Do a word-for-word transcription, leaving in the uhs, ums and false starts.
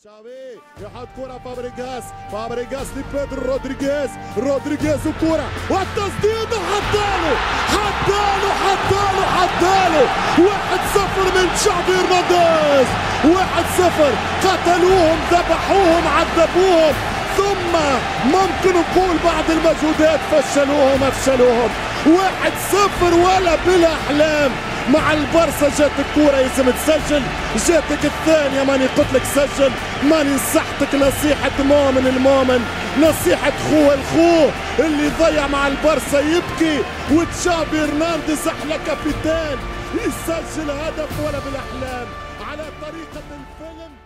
تشافي يحط كرة فابريغاس، فابريغاس لبيدرو رودريغيز، رودريغيز وكرة والتسديد حطاله حطاله حطاله حطاله واحد صفر من تشافي هرنانديز، واحد صفر. قتلوهم ذبحوهم عذبوهم، ثم ممكن نقول بعد المجهودات فشلوهم افشلوهم. واحد صفر ولا بالاحلام. مع البرصة جاتك كورة لازم تسجل، جاتك الثانية ماني قلت لك سجل، ماني نصحتك نصيحة مؤمن المؤمن، نصيحة خوه الخوه اللي ضيع مع البرصة يبكي، وتشافي هرنانديز أحلى كابيتان يسجل هدف ولا بالأحلام على طريقة الفيلم.